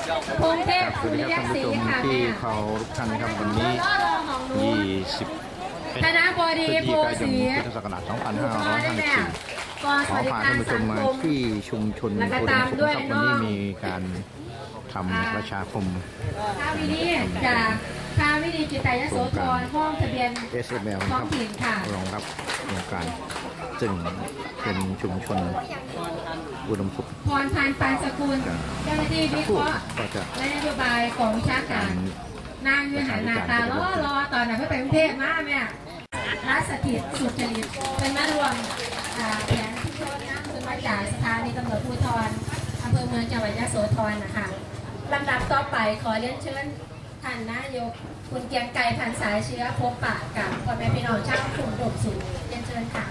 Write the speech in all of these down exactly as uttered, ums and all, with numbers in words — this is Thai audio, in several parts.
พงเทพสุริยศรีค่ะที่เขาท่านครับวันนี้ยี่สิบคณะบดีโพสีพุทธศักราชสองพันห้าร้อยห้าสิบสี่ขอพาท่านผู้ชมมาที่ชุมชนโพธิ์สุขครับวันนี้มีการทำประชาคมข้าวินีจากข้าวินีจิตใจยโสธรห้องทะเบียนเอส เอ็ม แอลท้องถิ่นค่ะรองรับโครงการซึ่งเป็นชุมชนอุดมสุขพรพันธ์ปานสกุลเจ้าหน้าที่วิเคราะห์และนโยบายของวิชาการนางเงินหาหน้าตาล้อรอตอนไหนไม่ไปกรุงเทพมากเนี่ยรัฐสถิตสุจริตเป็นมารวมแผนที่รถน้ำขึ้นมาจากสถานีตำรวจภูธรอำเภอเมืองจังหวัดยโสธรนะคะลำดับต่อไปขอเรียนเชิญท่านนายกคุณเกียงไกรพันสายเชื้อพบปะกับพ่อแม่พี่น้องชาวกลุ่มดกสูงเรียนเชิญค่ะ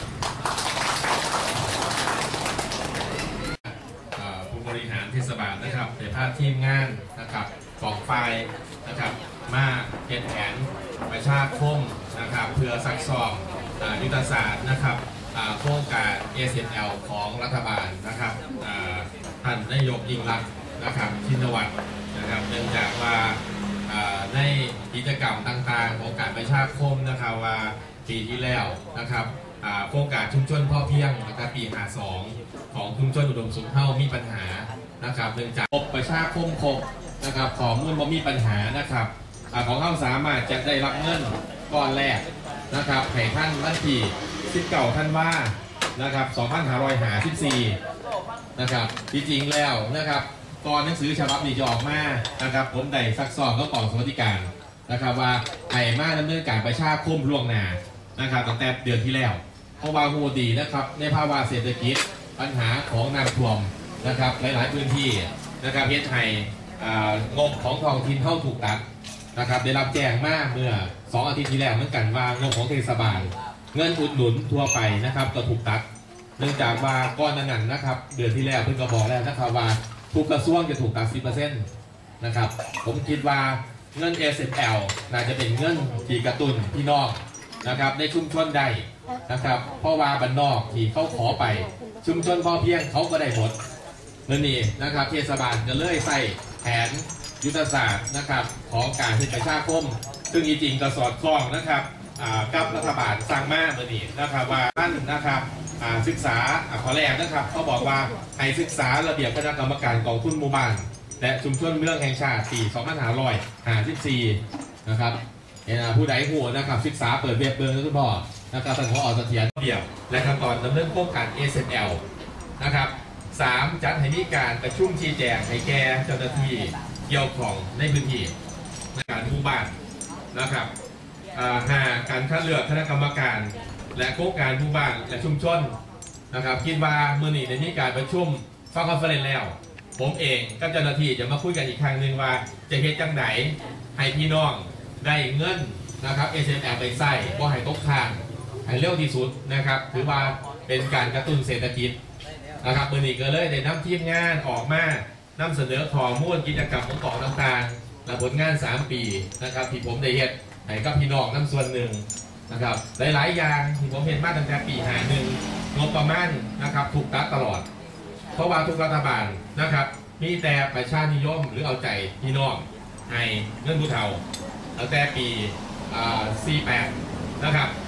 ผู้บริหารเทศบาลนะครับในภาพทีมงานนะครับกองไฟนะครับมาเก็บแผนประชาคมนะครับเพื่อซักซ้อมยุทธศาสตร์นะครับโครงการ เอ เอส แอล ของรัฐบาลนะครับท่านนายกยิ่งรักษณ์นะครับชินวัตรนะครับเนื่องจากว่าในกิจกรรมต่างๆของการประชาคมนะครับว่าปีที่แล้วนะครับโครงการชุมชนพ่อเพียงนะครับปีห้าสองของชุมชนอุดมสุขเท่ามีปัญหานะครับเนื่องจากประชาคมครบนะครับของมูลบ่มีปัญหานะครับของเขาสามารถจะได้รับเงินก้อนแรกนะครับให้ท่านวันที่สิบเก้าท่านว่านะครับสองพันห้าร้อยห้าสิบสี่นะครับจริงๆแล้วนะครับก่อนหนังสือฉบับนี้จะออกมานะครับผมได้ซักซ้อมก็กล่องสวัสดิการนะครับว่าไผ่มาดำเนินการประชาคมล่วงหน้านะครับตั้งแต่เดือนที่แล้วเพราะว่าฮูดีนะครับในภาวะเศรษฐกิจปัญหาของน้ำท่วมนะครับหลายๆพื้นที่นะครับเฮ็ดให้งบของท้องถิ่นเท่าถูกตัดนะครับได้รับแจ้งมาเมื่อสองอาทิตย์ที่แล้วเหมือนกันว่างบของเทศบาลเงินอุดหนุนทั่วไปนะครับก็ถูกตัดเนื่องจากว่าก้อนนั้นนะครับเดือนที่แล้วเพิ่งก็บอกแล้วนะครับว่าทุกกระทรวงจะถูกตัด สิบเปอร์เซ็นต์ นะครับผมคิดว่าเงิน เอ เอส แอล น่าจะเป็นเงินที่กระตุ้นพี่น้องนะครับในชุมชนใดนะครับเพราะว่าบ้านนอกที่เขาขอไปชุมชนพอเพียงเขาก็ได้หมดเงินนี้นะครับเทศบาลจะเลื่อยใส่แผนยุทธศาสตร์นะครับของการให้ประชาคมซึ่งจริงๆก็สอดคล้องนะครับกับรัฐบาลสร้างมาเมื่อนี้นะครับว่าท่านนะครับศึกษาข้อแรกนะครับเขาบอกว่าให้ศึกษาระเบียบคณะกรรมการกองทุนหมู่บ้านและชุมชนเมืองแห่งชาติปีสองพันห้าร้อยห้าสิบสี่นะครับผู้ใดหัวนะครับศึกษาเปิดเว็บเบอร์ทุกพ่อนะครับท่านผอ.เสถียรระเบียบและขั้นตอนดำเนินโครงการ เอ เอส แอล นะครับสามจัดให้มีการประชุมชี้แจงให้แก่เจ้าหน้าที่เกี่ยวของในพื้นที่ในการหมู่บ้านนะครับห้าการคัดเลือกคณะกรรมการและโครงการหมู่บ้านและชุมชนนะครับคิดว่าเมื่อนี้ในนี้การประชุมฟังคอนเฟอเรนซ์แล้วผมเองกับเจ้าหน้าที่จะมาคุยกันอีกครั้งหนึ่งว่าจะเฮ็ดจังไหนให้พี่น้องได้เงินนะครับ เอ เอส แอล ไปใส่บ่ให้ตกค้างให้เร็วที่สุดนะครับถือว่าเป็นการกระตุ้นเศรษฐกิจนะครับเมื่อนี้ก็เลยได้นำทีมงานออกมานำเสนอข้อมูลกิจกรรมของกองต่างๆและผลงานสามปีนะครับที่ผมได้เฮ็ดให้กับพี่น้องนำส่วนหนึ่งนะครับหลายๆอย่างที่ผมเห็นมาตั้งแต่ปีห้าหนึ่งงบประมาณนะครับถูกตัดตลอดเพราะว่าทุกรัฐบาลนะครับมีแต่ประชานิยมหรือเอาใจพี่น้องให้เงินผู้เฒ่าตั้งแต่ปีสี่สิบแปดนะครับ